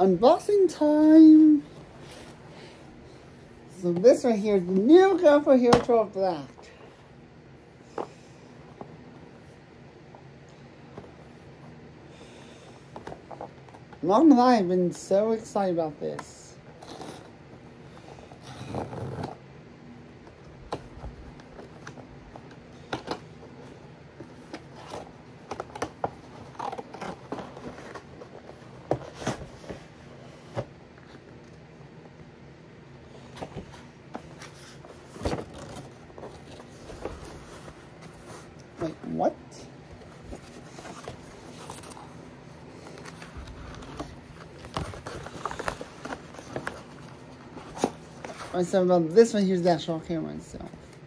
unboxing time. So this right here is the new gun for Hero 12 Black. Not gonna lie, I've been so excited about this. Wait, what? Alright, so about this one, here's the actual camera itself.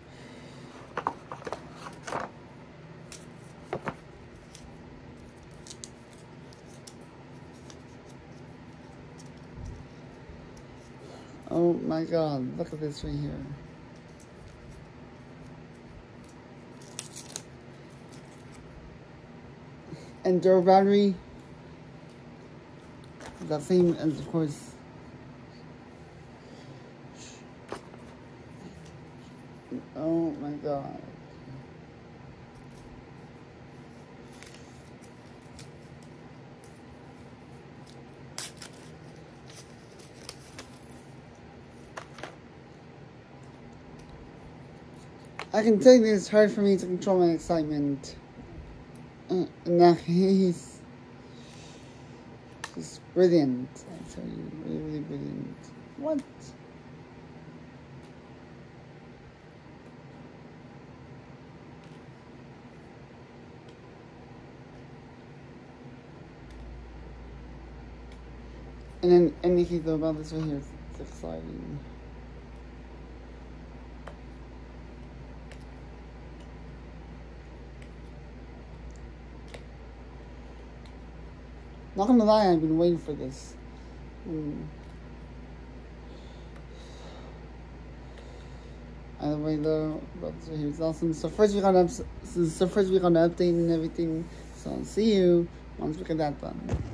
Oh my god, look at this right here. And Enduro battery. The same as, of course, oh my god. I can tell you it's hard for me to control my excitement. In that case, it's brilliant. I tell you, really, really brilliant. What? And then anything though about this right here, it's exciting. Not gonna lie, I've been waiting for this. Either way though, but this right here is awesome. So first we're gonna update and everything. So I'll see you once we get that done.